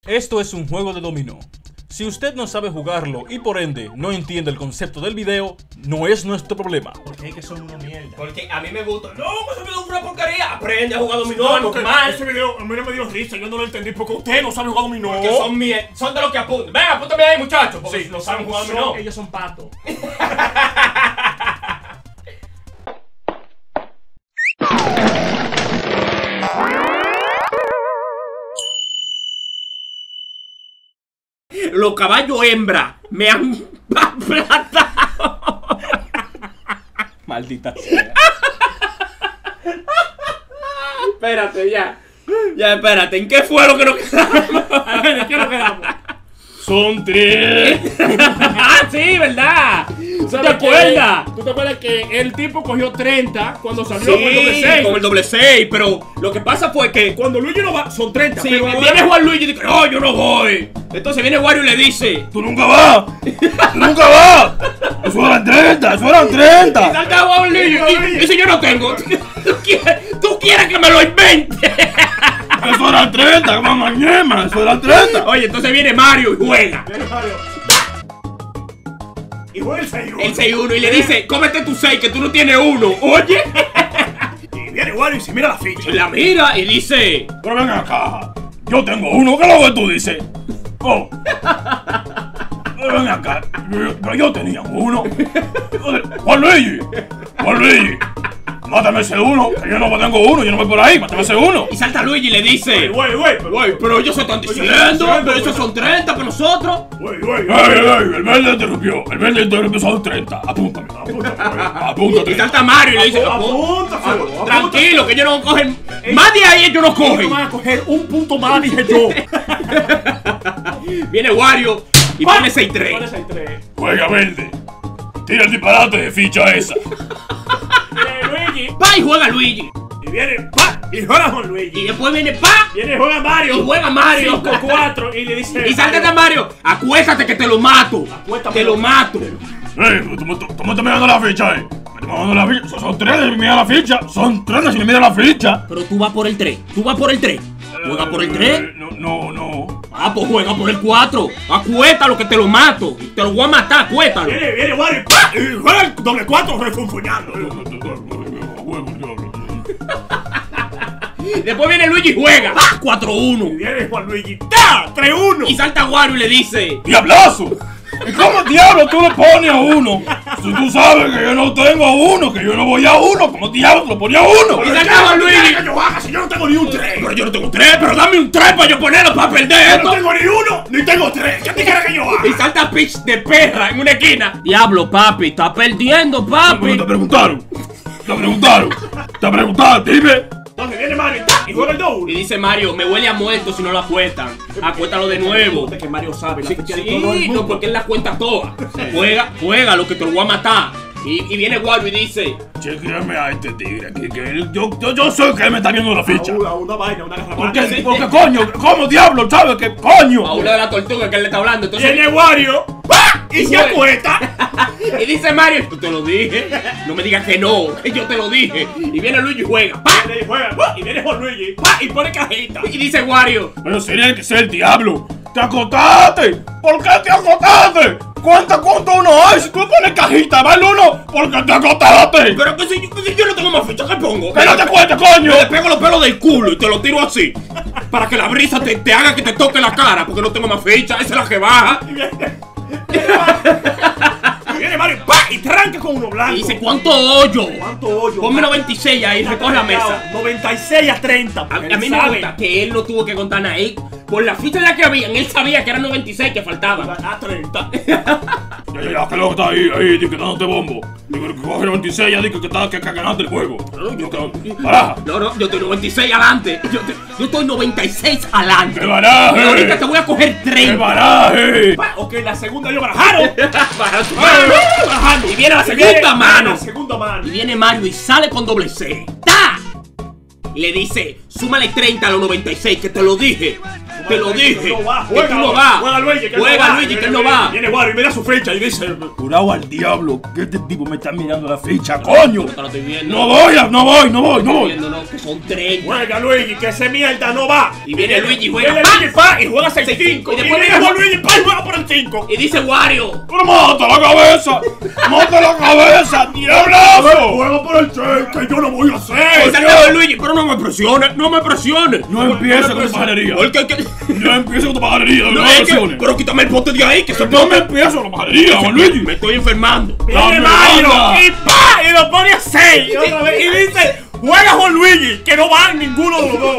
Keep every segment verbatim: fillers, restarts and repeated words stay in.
Esto es un juego de dominó. Si usted no sabe jugarlo y por ende no entiende el concepto del video, no es nuestro problema. Porque es que son una mierda. Porque a mí me gusta. No, ese video es una porquería. Aprende a jugar dominó, normal. Ese video a mí no me dio risa, yo no lo entendí porque usted no sabe jugar dominó. Porque son, mi, son de los que apuntan. Venga, apúntame ahí, muchachos. Porque Sí, no saben jugar son- dominó. Ellos son patos. Los caballos hembra me han aplatado. Maldita sea. Espérate, ya. Ya, espérate. ¿En qué fue lo que nos quedamos? A ver, ¿de qué nos quedamos? Son tres. Ah, sí, ¿verdad? ¿Te ¿Sabes acuerdas? qué? ¿Tú te acuerdas que el tipo cogió treinta cuando salió Sí, con el doble seis? con el doble seis, pero lo que pasa fue que Cuando Luigi no va, son treinta. sí, pero viene ahora- Juan Luigi y dice, no, yo no voy. Entonces viene Wario y le dice, ¡Tú nunca vas! ¡Tú nunca vas! ¡Eso eran treinta! ¡Eso eran y treinta! salta Juan Luigi y dice, yo no tengo. ¿Tú quieres, tú quieres que me lo invente? ¡Eso eran treinta! ¡Mamá ñema! ¡Eso eran treinta! Oye, entonces viene Mario y juega. Viene Mario. Y juega el seis uno. El seis uno y le dice, cómete tu seis que tú no tienes uno. Oye. Y viene Wario y se mira la ficha. Y la mira y dice, Pero ven acá. Yo tengo uno. ¿Qué es lo que tú dices? Oh. Pero ven acá. Yo, pero yo tenía uno. Juan Luigi. Juan Luigi. Mátame ese uno. Que yo no tengo uno. Yo no voy por ahí. Mátame ese uno. y salta Luigi y le dice, Güey, güey, pero güey, pero ellos se están diciendo, pero esos son treinta para nosotros. Güey, güey. ¡Ey, ey! El verde interrumpió. El verde interrumpió. Son treinta. Apúntame. Apúntate. Y salta Mario y le dice, Apúntaselo, "Apu- tranquilo, que ellos no cogen. Más de ahí ellos no Ellos cogen. van a coger un punto más, dije yo. Viene Wario y pone seis Pone tres. seis tres. Juega verde. Tira el disparate de ficha esa. Viene Luigi. Va y juega Luigi. Y viene pa. Y juega con Y Luigi. después viene pa Viene y juega y Mario. juega Mario. cinco cuatro. Y le dice. Y salta a Mario. Acuéstate que te lo mato. Acuéstate. Te lo mato. ¡Ey! ¿Tú, tú, tú me estás mirando la ficha, eh? Me estás mirando la ficha. Son, son tres si me mira la ficha. Son tres si me mira la ficha. Pero tú vas por el tres. Tú vas por el tres. Juega por el tres. Eh, No, no, no. Ah, pues juega por el cuatro. Acuéstalo que te lo mato. Te lo voy a matar, acuéstalo. Viene, viene Wario. y pa. Y juega el doble cuatro refunfuñando. Después viene Luigi y juega. ¡Ah! cuatro uno. Y viene Juan Luigi. ¡Ta! tres uno. Y salta Wario y le dice, ¡Diablazo! ¿Y cómo diablo tú le pones a uno? Si tú sabes que yo no tengo uno, que yo no voy a uno, ¿cómo diablo tú le pones a uno? y salta Juan Luigi. Que yo haga si yo no tengo ni un tres? Pero yo no tengo tres, pero dame un tres para yo ponerlo para perder Yo esto. no tengo ni uno, ni tengo tres. ¿Qué te quieres que yo Y haga? salta Peach de perra en una esquina. Diablo, papi, está perdiendo, Bueno, papi. te preguntaron. Te preguntaron. Te preguntaron, dime. Entonces viene Mario y ta, y juega el dos uno. Y dice Mario, me huele a muerto si no lo acuestan. Acuéstalo de nuevo. Que Mario sabe la Sí, ficha de todo el sí, mundo. no, porque él la cuenta toda. Juega, juega lo que te lo voy a matar. Y, y viene Wario y dice, Chequéame a este tigre aquí, que él, yo, yo, yo sé que él me está viendo la ficha. Una, una vaina, una ¿Por garrapata. qué? Porque coño, ¿cómo diablo sabes que coño? Paula de la tortuga que él le está hablando. Entonces, Viene Wario. ¡pa! Y Y se juega. acuesta. y dice Mario, yo te lo dije. No me digas que no, que yo te lo dije. Y viene Luigi y juega. ¡Pa! Viene y juega. ¡pa! Y viene Juan Luigi. ¡pa! Y pone cajita. Y dice Wario, Pero sería que ser el diablo. ¡Te acotaste! ¿Por qué te acotaste? ¿Cuánto, cuánto uno hay? Si tú pones cajita, ¿vale uno? ¿Por qué te acotaste? pero que si, que si yo no tengo más ficha, ¿qué pongo? ¡Que no te cuentes, coño! Yo le pego los pelos del culo y te lo tiro así. Para que la brisa te, te haga que te toque la cara. Porque no tengo más ficha, esa es la que baja. Y viene, viene Mario. Y viene Mario. ¡pa! Y tranca con uno blanco. Y dice, ¿cuánto hoyo? ¿Cuánto hoyo? Ponme noventa y seis ahí, recoge la mesa. noventa y seis a treinta. A, porque a mí él me sabe. gusta que él no tuvo que contar nada. Él, por la ficha ya que habían, él sabía que eran noventa y seis que faltaban. A treinta. Ya, ya, ya, que lo que está ahí, ahí, di que dándote bombo. Digo que coge noventa y seis, ya di que está, que, que ganaste el juego. No, yo estoy- Baraja. No, no, yo estoy noventa y seis adelante. Yo, te- yo estoy noventa y seis adelante. ¡Que Y ahorita baraje! te voy a coger ¡Que treinta. baraje! Pa, ok, la segunda yo barajaron. Baja tu mano. Bajando. Y viene la Y segunda viene mano. La segunda mano. Y viene Mario y sale con doble C. ¡Ta! Y le dice, súmale treinta a los noventa y seis, que te lo dije. Te lo dije. No va, Que tú no vas. Juega Luigi, que Juega no va. Luigi, que él no va. Viene Wario y mira su fecha y dice... Jurado al diablo, que este tipo me está mirando la ficha, coño. Te lo estoy viendo. No voy, a- no voy, no voy, no Estoy voy. viendo, no, que son treinta. Juega Luigi, que ese mierda no va. Y viene Luigi y juega. Viene Luigi, pa, y juega seis cinco. Y Y después después viene viene Juan Luigi, pa, y juega por el cinco. Y dice Wario. ¡Pero mata la cabeza! ¡Mata la cabeza, diablazo! Juega por el seis, que yo no voy a Y hacer. saca Luigi, pero no me presiones, no me presiones. No empieces con tu pajarería. Porque que. No empieces con tu pajarería, no No, me es que, presiones. pero quítame el pote de ahí, que se No me empieces con la pajarería, Juan Luigi. Me estoy enfermando. Viene Dame Mario banda. y pa, y lo pone a seis. Y otra vez, y dice, juega Juan Luigi, que no va ninguno de los dos.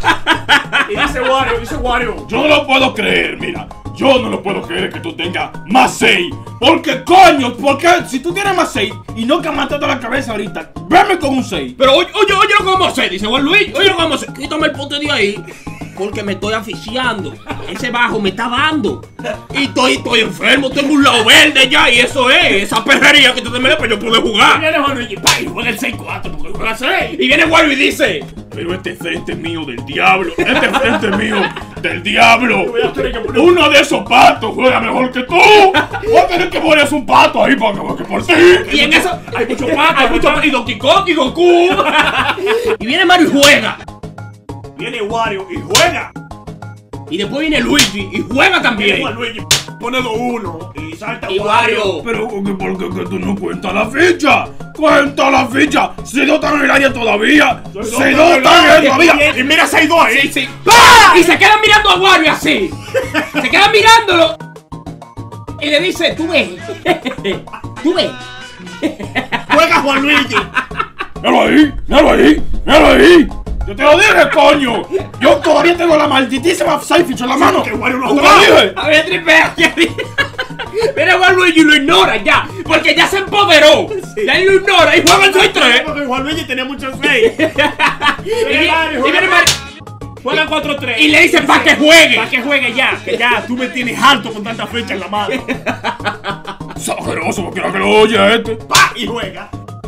Y dice Wario, dice Wario. Yo no lo puedo creer, mira. Yo no lo puedo creer que tú tengas más seis. Porque coño, porque si tú tienes más seis y no que matado la cabeza ahorita, veme con un seis. Pero oye, oye, oye lo que vamos a hacer, dice Juan Luis. Oye lo que vamos a hacer. Quítame el pote de ahí. Porque me estoy asfixiando. Ese bajo me está dando. Y estoy, estoy enfermo, tengo un lado verde ya. Y eso es, esa perrería que tú te me das, pero yo pude Y jugar. viene Juan Luigi, pa, y juega el seis cuatro, porque juega seis. Y viene Wario y dice. Pero este frente es mío del diablo. Este frente es mío del diablo. Voy a tener que poner- Uno de esos patos juega mejor que tú. Voy a tener que poner un pato ahí para que, que por ti. Y en eso Hay mucho pato, hay mucho pato. Y Donkey Kong y Goku. Y viene Mario y juega. Viene Wario y juega. Y después viene Luigi y juega Viene también. Juan Luigi, pone dos uno y salta Y Wario. Pero ¿por qué que tú no cuentas la ficha? Cuenta la ficha. Si no están en el área todavía. Si no están en el área todavía. Y mira seis dos ahí. Sí, sí. ¡Pah! Y se quedan mirando a Wario así. Se quedan mirándolo. Y le dice, tú ves. Tú ves. Juega Juan Luigi. Míralo ahí, míralo ahí, míralo ahí. Yo te lo dije, coño. Yo todavía tengo la malditísima Psyfish en la mano. que Wario no ¿Te lo juega. dije? A ver, tripea. Mira, Juan Luigi lo ignora ya. Porque ya se empoderó. Ya él lo ignora y juega el seis tres. Porque Juan Luigi tenía muchos seis. Y viene Mario, y viene Mario. Juega cuatro tres. Y le dice pa' que juegue. Para que juegue ya. Que ya tú me tienes alto con tanta fecha en la mano. Exageroso, quiero que lo oye este. Pa, y juega.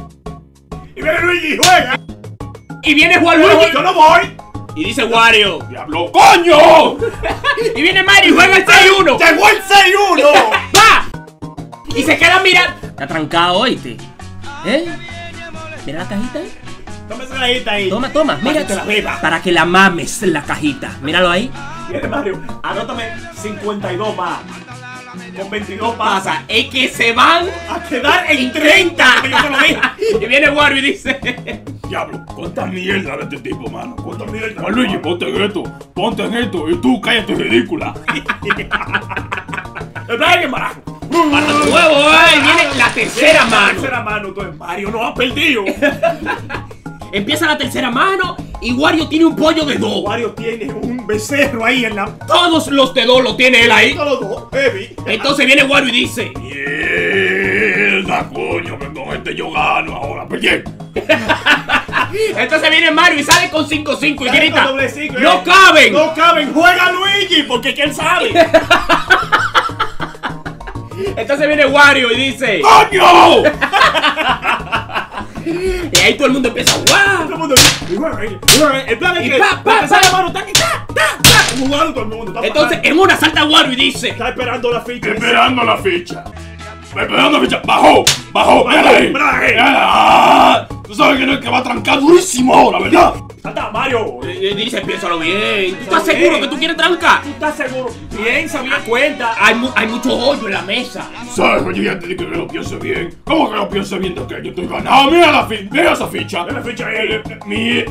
Y viene Luigi y juega. Y viene Juan Yo Luigi. no voy. Y dice Wario. ¡Diablo, coño! Y viene Mario y juega el seis uno. Llegó el seis uno. ¡Pa! Y se quedan mirando. Está trancado, oíste. ¿Eh? Mira la cajita ahí. Toma esa cajita ahí. Toma, toma. Para Mira. que te la bebas. Para que la mames la cajita. Míralo ahí. Viene Mario. Anótame cincuenta y dos más. Con veintidós pasa. Pasa. Es que se van A quedar en treinta. treinta. Yo te lo dije. Y viene Wario y dice. Diablo, cuánta mierda de este tipo, mano. Cuánta mierda. Juan Luigi, ponte en esto, ponte en esto. Y tú cállate, ridícula. Espera que marajo. Para tu huevo, eh. Viene la tercera La mano. tercera mano. Entonces Mario no ha perdido. Empieza la tercera mano y Wario tiene un pollo de dos. Wario tiene un becerro ahí en la. Todos los de dos lo tiene él ahí. Todos los dos. Heavy. Entonces viene Wario y dice. Mierda, coño, que con este yo gano ahora. Perdí. Entonces viene Mario y sale con cinco cinco y Sale grita. con doble cinco, ¡No eh. caben! No caben. Juega Luigi. Porque quién sabe. Entonces viene Wario y dice. ¡Coño! Y ahí todo el mundo empieza a Todo ¡guau! el mundo. Y juega ahí, juega ahí. El plan es Y que. pa, pa, la tercera pa. mano está aquí. Ta, ta, ta. Jugando todo el mundo. Está Entonces pasando. en una salta Wario y dice. Está esperando la ficha. Esperando la ficha. Esperando la ficha. Bajó, bajó, mírala ahí. mírala ahí. Mírala. Ah, tú sabes que no es que va a trancar durísimo ahora, ¿verdad? Anda, Mario. Y dice, piénsalo bien. ¿Tú estás Está seguro bien. que tú quieres trancar? ¿Tú estás seguro? Piensa bien, cuenta. Hay, mu- hay mucho hoyo en la mesa. ¿Sabes? Oye, ya te dije que lo piense bien. ¿Cómo que lo piense bien de que yo estoy ganado? Mira la ficha, mira esa ficha. Mira la ficha ahí. Mie-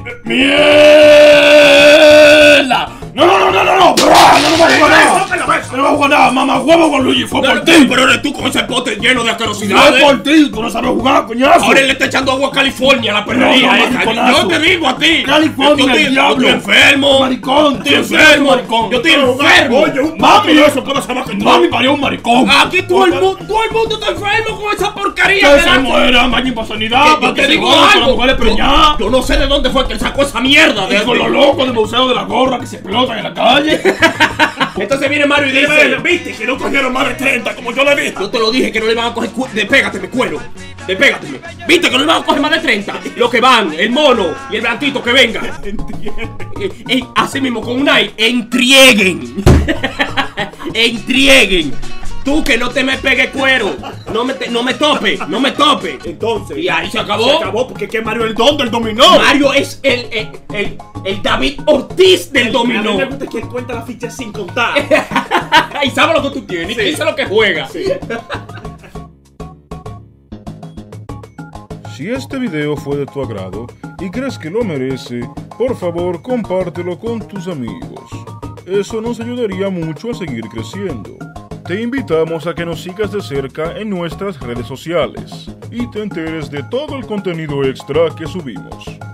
¡Mierda! No, no, no, no, no, no, ¡Bra! no, no va a jugar nada. No va a jugar nada, mamá, huevo con Luigi, fue por ti. Pero eres tú con ese pote lleno de Fue asquerosidades. por ti, tú no sabes jugar, coñazo. Ahora él le está echando agua a California a la perrería. No, no, esa. mariconazo. Yo te digo a ti. California, yo estoy, el yo estoy diablo. enfermo. Maricón, Estoy tú enfermo. eres maricón. Yo estoy enfermo. Oye, un Mami, eso puede ser más que tú. Mami parió un maricón. Aquí todo el, mundo, todo el mundo está enfermo con esa porcaría. Que que se dan. muera, mañana para sanidad, Yo para te que se digo jodan con las algo. mujeres Yo, preñadas. yo no sé de dónde fue que él sacó esa mierda. De Y con los locos del museo de la gorra que se explotan en la calle. Entonces viene Mario y Dile, dice... viste que no cogieron más de treinta, como yo le dije. Yo te lo dije que no le iban a coger cu despégateme, cuero. Despégateme. Viste que no le van a coger más de treinta. Lo que van, el mono y el blanquito que vengan. Eh, eh, así mismo, con un aire, entrieguen. Entrieguen. Tú que no te me pegue cuero. No me, te, no me tope, no me tope. Entonces. Y ahí se acabó. Se acabó porque es que Mario es el don del dominó. Mario es el, el, el, el David Ortiz del dominó. A mí me gusta que él cuenta las fichas sin contar. Y sabe lo que tú tienes, sí. Y dice lo que juega. Sí. Si este video fue de tu agrado y crees que lo merece, por favor compártelo con tus amigos. Eso nos ayudaría mucho a seguir creciendo. Te invitamos a que nos sigas de cerca en nuestras redes sociales y te enteres de todo el contenido extra que subimos.